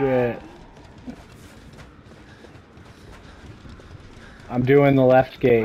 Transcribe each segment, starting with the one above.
shit. I'm doing the left gate.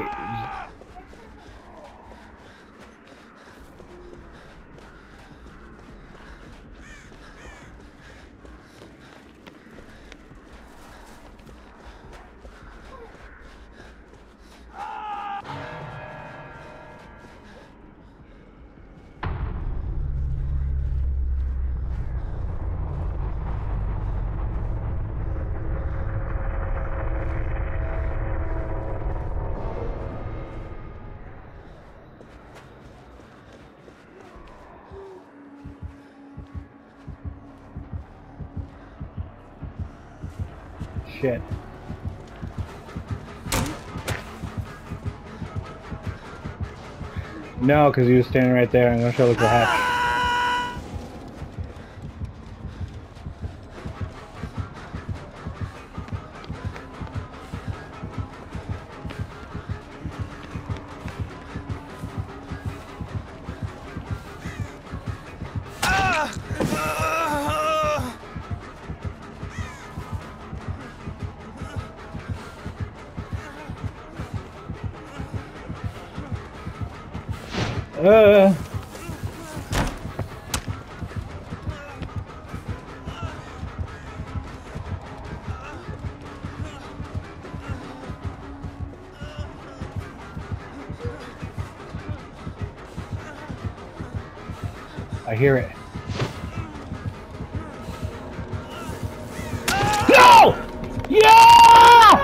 Shit. No, because he was standing right there. I'm gonna show the hatch. I hear it. No! Yeah!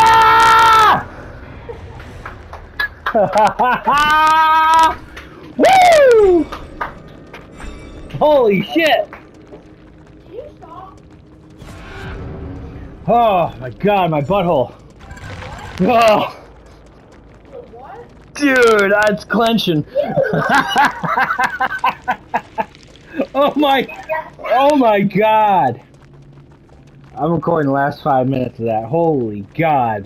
Yeah! Woo! Holy shit! Can you stop? Oh my god, my butthole. Oh, What? dude, that's clenching. Oh my god. I'm recording the last 5 minutes of that. Holy god.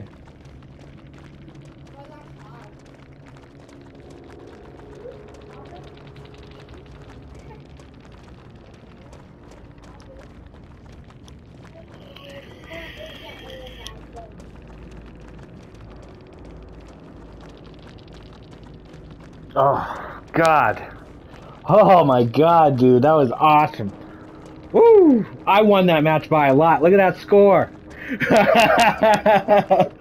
Oh god. Oh my god, dude, that was awesome. Woo! I won that match by a lot. Look at that score.